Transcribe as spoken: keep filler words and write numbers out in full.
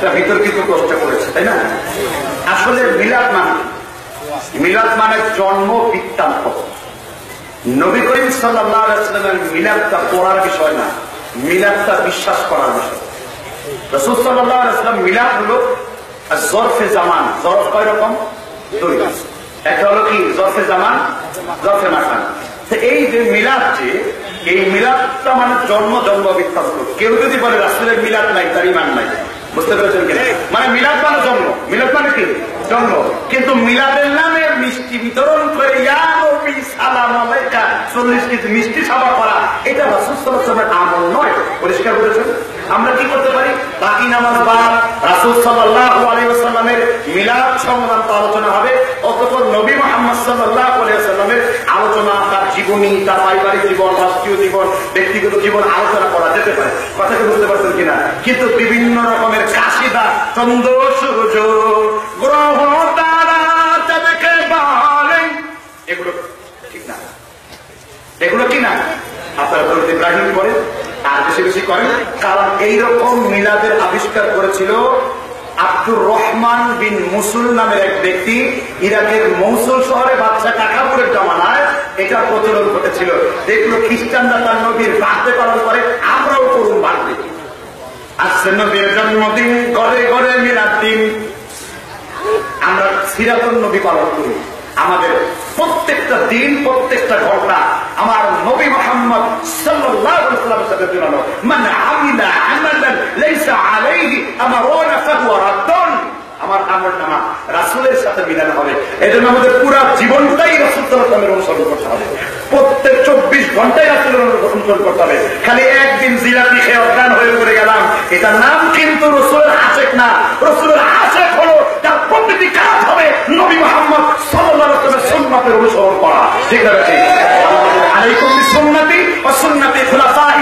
একটা বিতর্কিত প্রশ্ন করেছে, তাই না? আসলে মিলাদ মানে মিলাদ মানে জন্ম বৃত্তান্ত। নবী করিম সাল্লাল্লাহু আলাইহি ওয়াসাল্লামের মিলাদটা পড়ার বিষয় না, মিলাদটা বিশ্বাস করার বিষয়। রাসূল সাল্লাল্লাহু আলাইহি ওয়াসাল্লাম মিলাদ হলো জরফে জামান। জরফ কয় রকম? দুই। একটা হলো কি জরফে জামান, জরফে মাকান। তো এই যে মিলাদ, যে এই মিলাদটা মানে জন্ম জন্ম বৃত্তান্ত। কেউ যদি বলে রাসূলের মিলাদ নাই, তার ঈমান নাই। বুঝতে পেরেছেন কিনা? মানে মিলাদ মানে জন্ম, মিলাদ মানে কি জন্ম। কিন্তু মিলাদের নামে মিষ্টি বিতরণ করে ইয়া নবী সালাম আলাইকা চল্লিশ কেজি মিষ্টি সাবা করা, এটা রাসূল সাল্লাল্লাহু আলাইহি ওয়াসাল্লামের আমল নয়। পরিষ্কার বলেছেন। আমরা কি করতে পারি? বাকি নামাজ বাদ রাসূল সাল্লাল্লাহু আলাইহি ওয়াসাল্লামের মিলাদ সংক্রান্ত আলোচনা হবে, অতঃপর নবী মুহাম্মদ সাল্লাল্লাহু আলাইহি ওয়াসাল্লামের আলোচনা, তার জীবনী, তার পারিবারিক জীবন, রাষ্ট্রীয় জীবন, ব্যক্তিগত জীবন আলোচনা করা যেতে পারে। কথাটা বুঝতে পারছেন কিনা? কিন্তু বিভিন্ন রকমের কাশিদা, চন্দ্র সূর্য গ্রহ তারা তাদেরকে বলেন, এগুলো ঠিক না। এগুলো কি না? আপনারা দরুদ ইব্রাহিম করেন আর বেশি বেশি করেন, কারণ এইরকম মিলাদের আবিষ্কার করেছিল আব্দুর রহমান বিন মুসুল নামের এক ব্যক্তি। ইরাকের মৌসুল শহরে বাদশা কাকাপুরের জমানায় এটা প্রচলন ঘটেছিল। দেখলো খ্রিস্টানরা তার নবীর বার্থডে পালন করে, আমরাও করুন বার্থডে। আসছে নবীর জন্মদিন, ঘরে ঘরে মিলাদ দিন। আমরা সিরাতুন নবী পালন করি। আমাদের প্রত্যেকটা দিন, প্রত্যেকটা ঘটনা আমার নবী মুহাম্মদ সাল্লাল্লাহু আলাইহি ওয়াসাল্লামের সাথে জড়ানো। মান আমিলা আমালান লাইসা আলাইহি আমরুনা ফাহুয়া রাদ্দুন। আমার আমলনামা রাসূলের সাথে মিলান হবে। এজন্য আমাদের পুরো জীবনটাই রাসূল সাল্লাল্লাহু আলাইহি ওয়াসাল্লামের অনুসরণ করতে হবে। প্রত্যেক চব্বিশ ঘন্টায় রাসূলের অনুসরণ করতে হবে। খালি একদিন জিলাপি খেয়ে অজ্ঞান হয়ে পড়ে গেলাম, এটা নাম কিন্তু রাসূলের আশিক না। রাসূলের আশিক হলো তার প্রতিটি কাজ হবে নবী মুহাম্মদ সাল্লাল্লাহু আলাইহি ওয়াসাল্লামের সুন্নাতের অনুসরণ করা। ঠিক আছে? আলাইকুম বিসুন্নতি ওয়া সুন্নতি খুলাফায়ে